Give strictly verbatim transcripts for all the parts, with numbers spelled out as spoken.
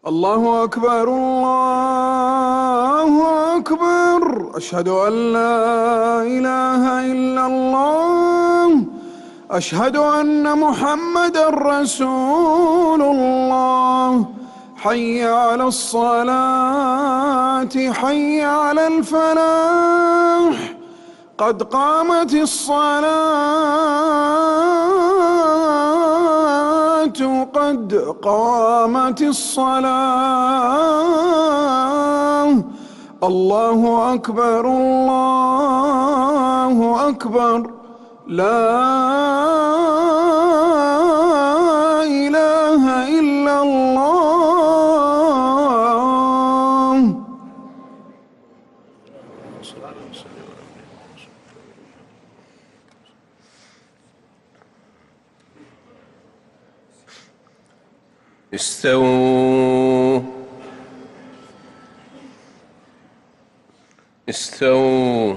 الله أكبر الله أكبر، أشهد أن لا إله إلا الله، أشهد أن محمدًا رسول الله. حي على الصلاة حي على الفلاح، قد قامت الصلاة قد قامت الصلاة. الله أكبر الله أكبر، لا إله إلا الله. استووا استووا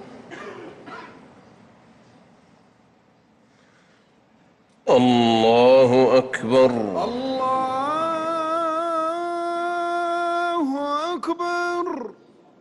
الله أكبر الله أكبر.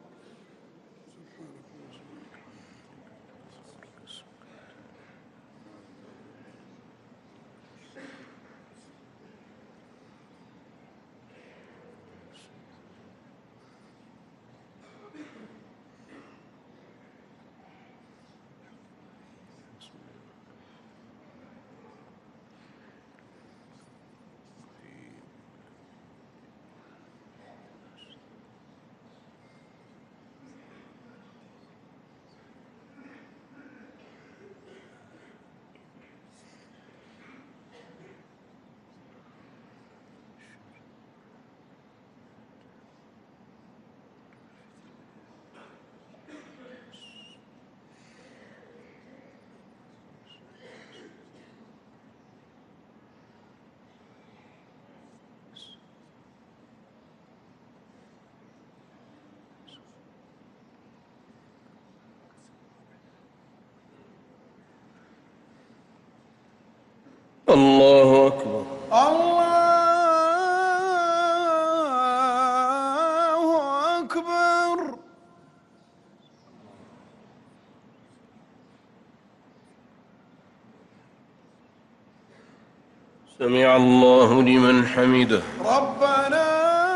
الله أكبر الله أكبر. سمع الله لمن حمده. ربنا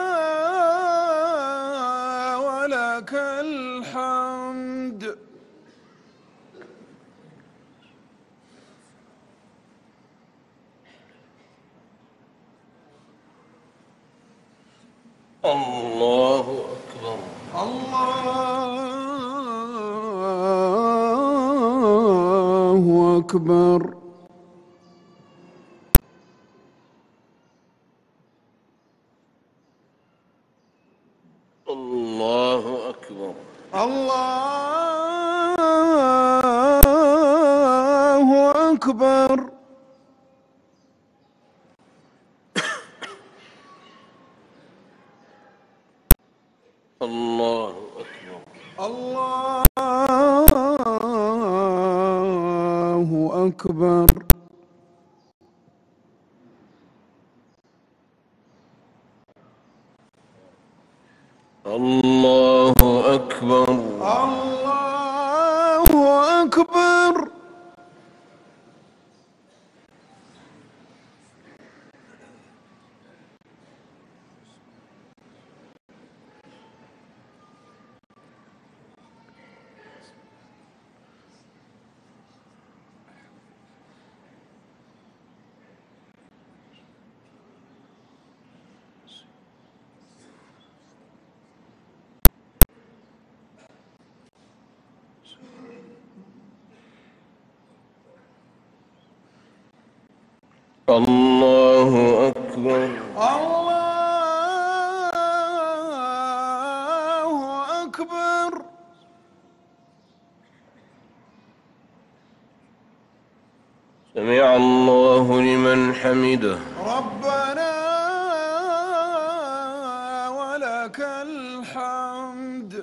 ولك الحمد. الله أكبر الله أكبر. الله أكبر الله أكبر. الله أكبر الله أكبر. الله أكبر الله أكبر. الله أكبر الله أكبر. سمع الله لمن حمده. ربنا ولك الحمد.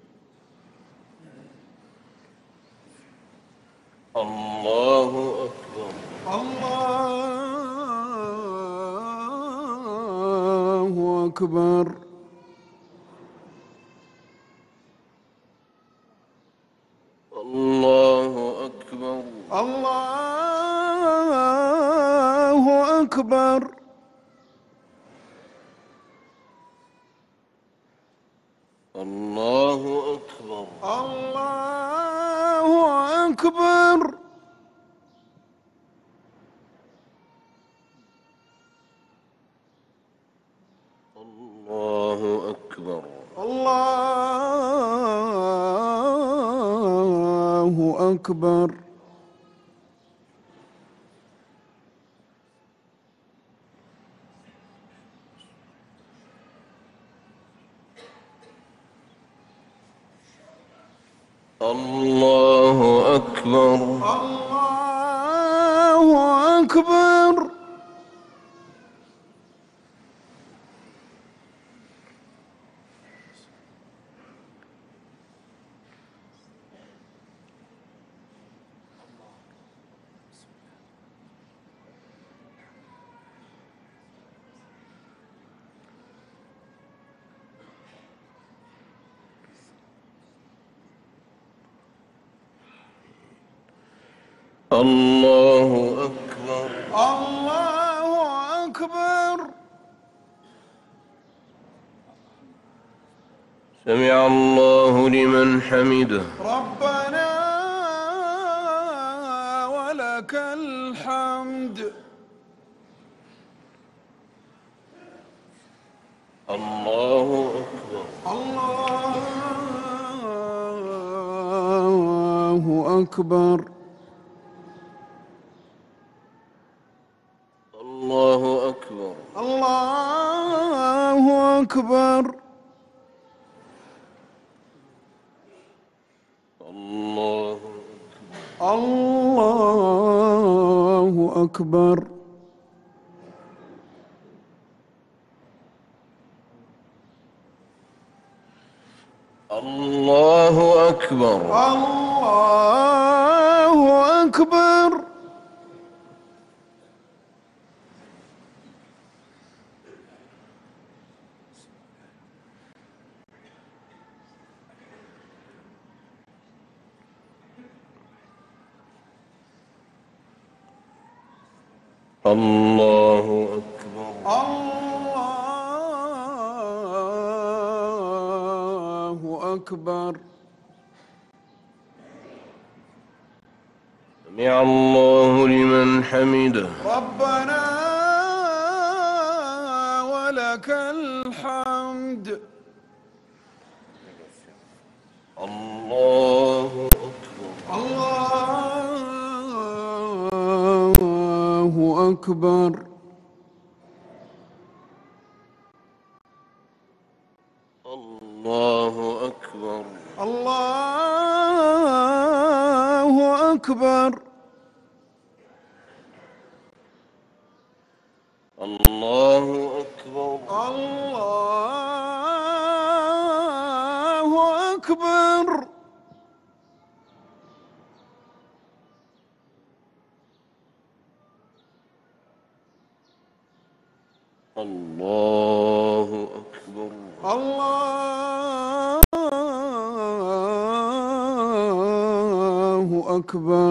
الله أكبر الله أكبر الله أكبر الله أكبر الله أكبر الله أكبر الله أكبر الله أكبر الله أكبر الله أكبر الله أكبر الله أكبر سمع الله لمن حمده ربنا ولك الحمد الله أكبر الله أكبر الله أكبر الله أكبر الله الله أكبر الله أكبر الله أكبر الله أكبر الله أكبر سمع الله لمن حمده ربنا ولك الحمد الله أكبر الله أكبر الله أكبر الله أكبر الله أكبر الله أكبر الله أكبر الله أكبر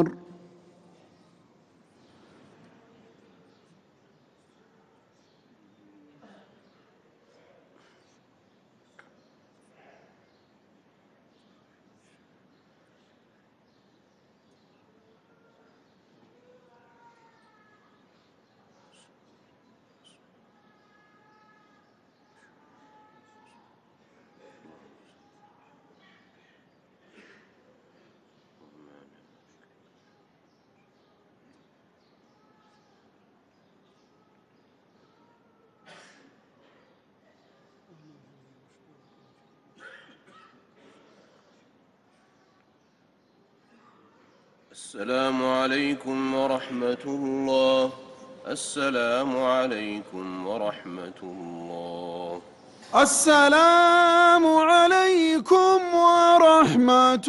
السلام عليكم ورحمة الله السلام عليكم ورحمة الله السلام عليكم ورحمة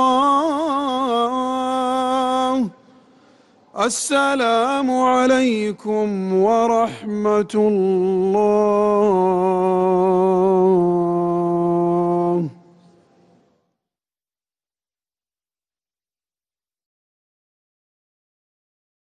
الله السلام عليكم عليكم ورحمة الله.